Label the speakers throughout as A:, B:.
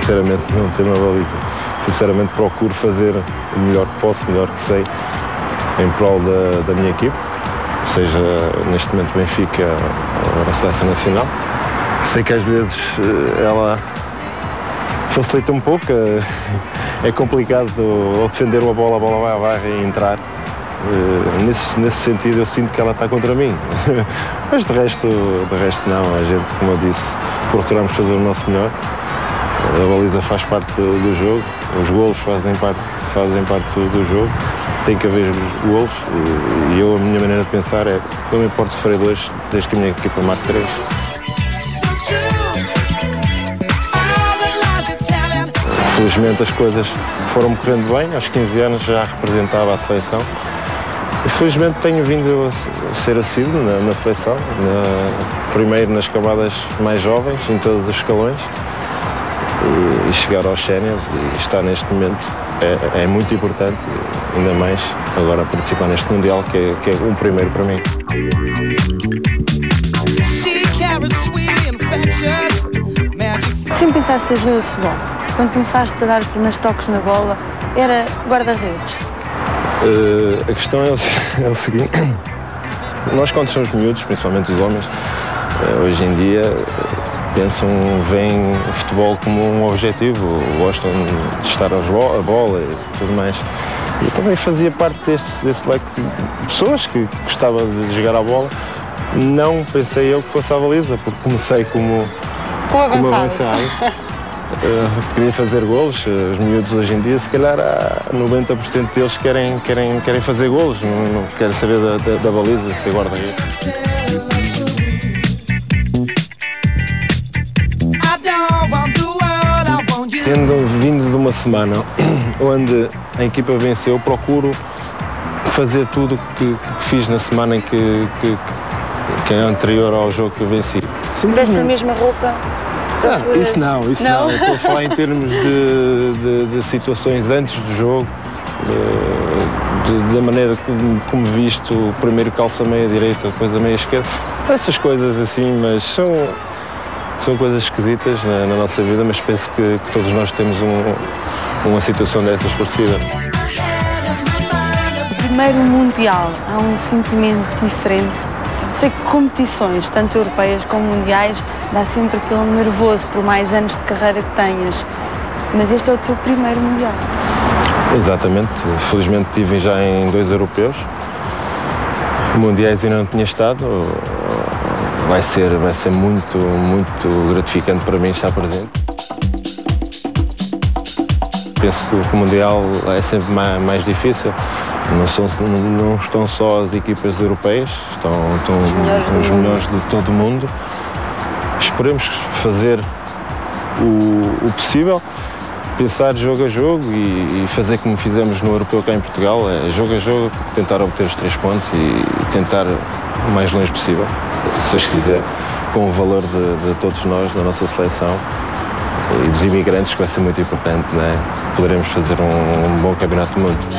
A: sinceramente não ter uma baliza. Sinceramente procuro fazer o melhor que posso, o melhor que sei, em prol da minha equipe, seja neste momento Benfica ou a Seleção Nacional. Sei que às vezes ela facilita um pouco, é complicado ao defender uma bola, a bola vai à barra e entrar. Nesse sentido eu sinto que ela está contra mim, mas de resto não, a gente, como eu disse, procuramos fazer o nosso melhor. A baliza faz parte do jogo, os golos fazem parte do jogo, tem que haver golos e a minha maneira de pensar é, não me importa sofrer 2, desde que a minha equipa marque 3. Felizmente as coisas foram correndo bem, aos 15 anos já representava a seleção. E felizmente tenho vindo a ser assíduo na seleção, primeiro nas camadas mais jovens, em todos os escalões, e chegar aos séniores e estar neste momento é muito importante, ainda mais agora participar neste Mundial, que é um primeiro para mim.
B: Sempre pensaste em jogar futebol? Quando começaste a dar os primeiros toques na bola, era guarda-redes?
A: A questão é o seguinte, nós quando somos miúdos, principalmente os homens, hoje em dia veem o futebol como um objetivo, gostam de estar a bola e tudo mais. E eu também fazia parte desse leque de pessoas que gostava de jogar a bola. Não pensei eu que fosse a baliza, porque comecei como avançado. Queria fazer golos. Os miúdos hoje em dia, se calhar, 90% deles querem fazer golos, não querem saber da baliza, ser guarda-redes. Tendo vindo de uma semana onde a equipa venceu, procuro fazer tudo o que fiz na semana em que é anterior ao jogo que eu venci.
B: Desta mesma roupa?
A: Isso não. Estou a falar em termos de situações antes do jogo, da maneira como visto, o primeiro calça a meia direita, depois a meia esquerda. Essas coisas assim, mas são coisas esquisitas na nossa vida, mas penso que todos nós temos uma situação dessas parecida.
B: O primeiro Mundial, há um sentimento diferente. Sei que competições, tanto europeias como mundiais, dá sempre aquele nervoso por mais anos de carreira que tenhas. Mas este é o teu primeiro Mundial.
A: Exatamente. Felizmente estive já em 2 europeus. Mundiais ainda não tinha estado. Vai ser muito gratificante para mim estar presente. Penso que o Mundial é sempre mais difícil. Não estão só as equipas europeias, estão os melhores de todo o mundo. Esperemos fazer o possível, pensar jogo a jogo e fazer como fizemos no europeu cá em Portugal, jogo a jogo, tentar obter os 3 pontos e tentar o mais longe possível, se Deus quiser, com o valor de todos nós, da nossa seleção e dos imigrantes, que vai ser muito importante, né? Poderemos fazer um bom campeonato do mundo.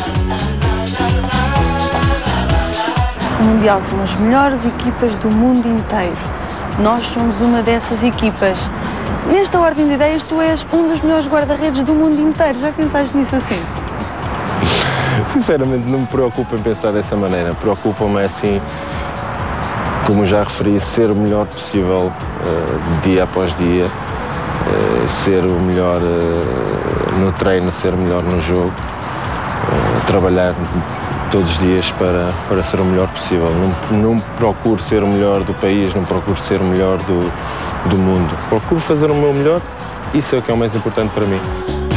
B: O Mundial são as melhores equipas do mundo inteiro. Nós somos uma dessas equipas. Nesta ordem de ideias, tu és um dos melhores guarda-redes do mundo inteiro. Já pensaste nisso assim?
A: Sinceramente, não me preocupa em pensar dessa maneira. Preocupa-me assim, como já referi, ser o melhor possível dia após dia, ser o melhor no treino, ser o melhor no jogo, trabalhar todos os dias para ser o melhor possível. Não procuro ser o melhor do país, não procuro ser o melhor do mundo. Procuro fazer o meu melhor, isso é o que é o mais importante para mim.